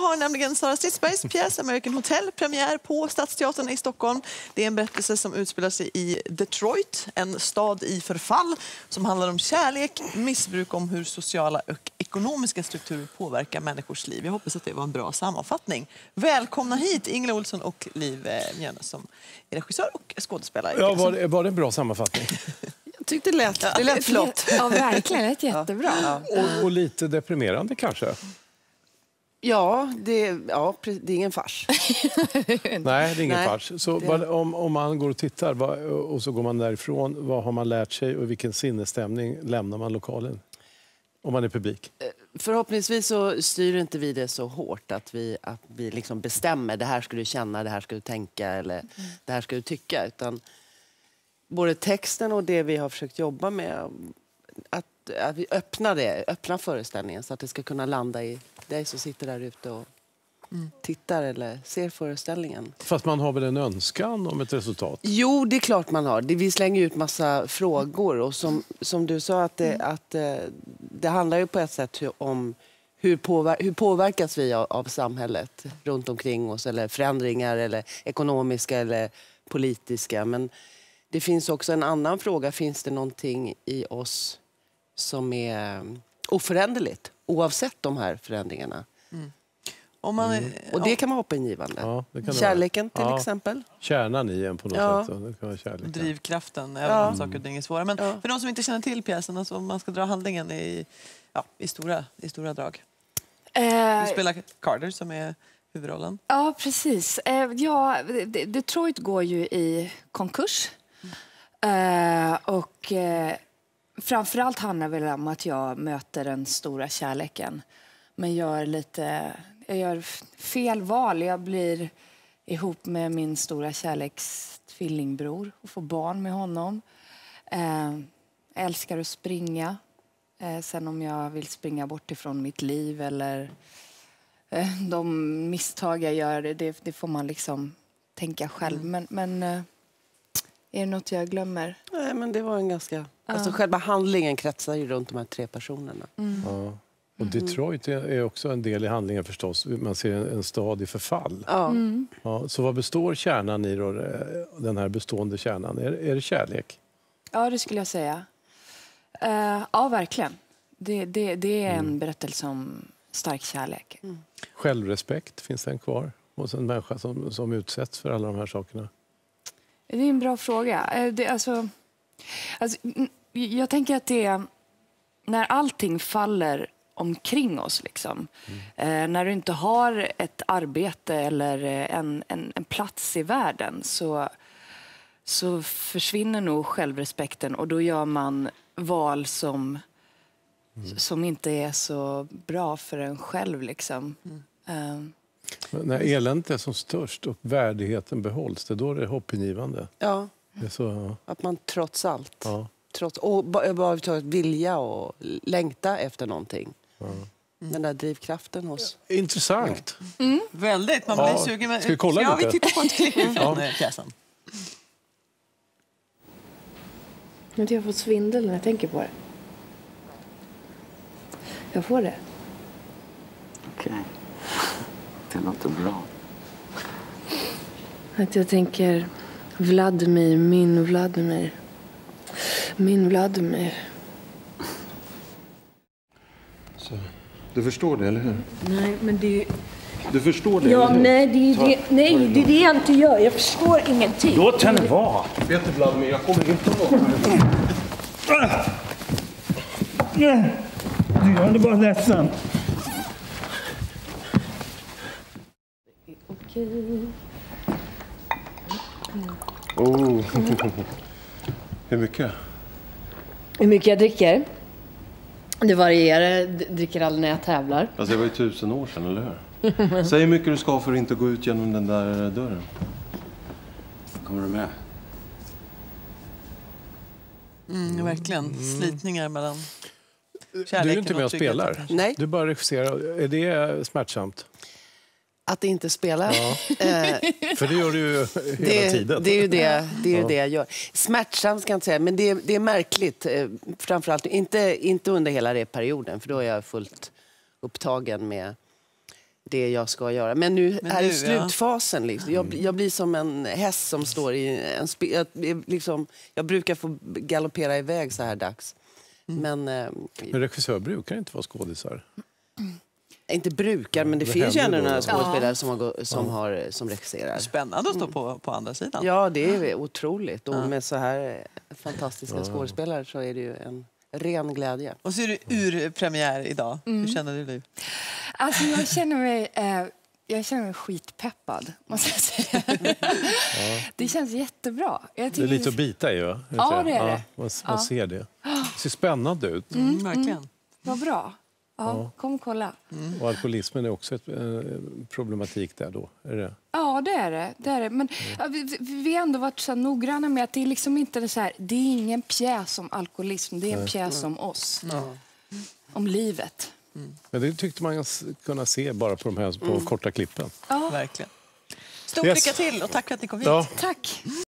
har nämligen Sara Stridsbergs pjäs American Hotel premiär på Stadsteatern i Stockholm. Det är en berättelse som utspelar sig i Detroit, en stad i förfall, som handlar om kärlek, missbruk, om hur sociala och ekonomiska strukturer påverkar människors liv. Jag hoppas att det var en bra sammanfattning. Välkomna hit Ingela Olsson och Liv Mjörnes som är regissör och skådespelare. Ja, var det en bra sammanfattning? Jag tyckte det lät flott. Ja, verkligen. Det lät jättebra. Ja. Och lite deprimerande kanske? Ja, det är ingen fars. Nej, det är ingen fars. Så om man går och tittar och så går man därifrån, vad har man lärt sig och vilken sinnesstämning lämnar man lokalen? Om man är publik. Förhoppningsvis så styr inte vi det så hårt att vi liksom bestämmer det här ska du känna, det här ska du tänka eller det här ska du tycka. Utan både texten och det vi har försökt jobba med, att vi öppnar föreställningen så att det ska kunna landa i dig som sitter där ute och tittar eller ser föreställningen. Fast man har väl en önskan om ett resultat? Jo, det är klart man har. Vi slänger ut massa frågor och som du sa att det handlar ju på ett sätt om hur påverkas vi av samhället runt omkring oss eller förändringar eller ekonomiska eller politiska. Men det finns också en annan fråga. Finns det någonting i oss som är oföränderligt oavsett de här förändringarna? Och det kan vara hoppingivande. Ja, Kärleken till exempel. Kärnan i en på något sätt. Det kan vara kärlek. Drivkraften, även om saker och ting är svåra. Men för de som inte känner till pjäsen, alltså, om man ska dra handlingen i stora drag. Du spelar Carter som är huvudrollen. Ja, precis. Detroit går ju i konkurs. Och framförallt handlar det väl om att jag möter den stora kärleken. Men jag gör fel val. Jag blir ihop med min stora kärleks tvillingbror och får barn med honom. Älskar att springa. Sen om jag vill springa bort ifrån mitt liv eller de misstag jag gör, det får man liksom tänka själv. Men är det något jag glömmer? Nej, men det var en ganska... Alltså själva handlingen kretsar ju runt de här 3 personerna. Ja. Och Detroit är också en del i handlingen förstås. Man ser en stad i förfall. Ja, så vad består kärnan i då, den här bestående kärnan? Är det kärlek? Ja, det skulle jag säga. Ja, verkligen. Det är en berättelse om stark kärlek. Självrespekt, finns den kvar? Hos en människa som utsätts för alla de här sakerna? Det är en bra fråga. Jag tänker att det är när allting faller omkring oss liksom. När du inte har ett arbete eller en plats i världen så försvinner nog självrespekten och då gör man val som inte är så bra för en själv liksom. När eländet är som störst och värdigheten behålls, då är det hoppingivande. Ja, det är så, att man trots allt ja. och bara vilja och längta efter någonting. Den där drivkraften hos... Intressant. Väldigt, man blir sugen. Ska vi kolla lite? Ja, vi tittar på ett klipp från pjäsen. Men jag får svindel när jag tänker på det. Jag får det. Okej. Det låter bra. Att jag tänker Vladimir, min Vladimir. Min Vladimir. Så, du förstår det, eller hur? Nej, men det... Du förstår det, ja, eller hur? nej, det är det jag inte gör. Jag förstår ingenting. Låt henne vara. Vet du, Vladimir, jag kommer inte att vara. Du gör det bara ledsen. Okej. Oh. Hur mycket? Hur mycket jag dricker? Det varierar. Dricker aldrig när jag tävlar. Alltså det var ju 1000 år sedan, eller hur? Säg hur mycket du ska för att inte gå ut genom den där dörren. Kommer du med? Verkligen. Slitningar mellan Du är ju inte med och spelar. Nej. Du bara regisserar. Är det smärtsamt? Att inte spela. Ja. För det gör du ju hela tiden. Det är ju det jag gör. Smärtsamt ska jag inte säga, men det är märkligt. Framförallt inte under hela den perioden, för då är jag fullt upptagen med det jag ska göra. Men nu är det slutfasen. Liksom. Jag blir som en häst som står i en jag brukar få galoppera iväg så här dags. Men regissör brukar inte vara skådisar. Inte brukar, men det finns ju ändå några skådespelare som regisserar. Spännande att stå på andra sidan. Ja, det är otroligt. Och med så här fantastiska skådespelare så är det ju en ren glädje. Och så är det urpremiär idag. Hur känner du dig? Alltså jag känner mig skitpeppad, måste jag säga. Det känns jättebra. Det är lite att bita i, va? Ja, det är det. Man ser det. Det ser spännande ut. Verkligen. Vad bra. Ja, kom och kolla. Och alkoholismen är också ett problematik där då, är det? Ja, det är det. Men vi har ändå varit så noggranna med att det är liksom inte så här, det är ingen pjäs om alkoholism, det är en pjäs om oss. Om livet. Men det tyckte man kunna se bara på de här på korta klippen. Ja, verkligen. Stort lycka till och tack för att ni kom hit. Tack.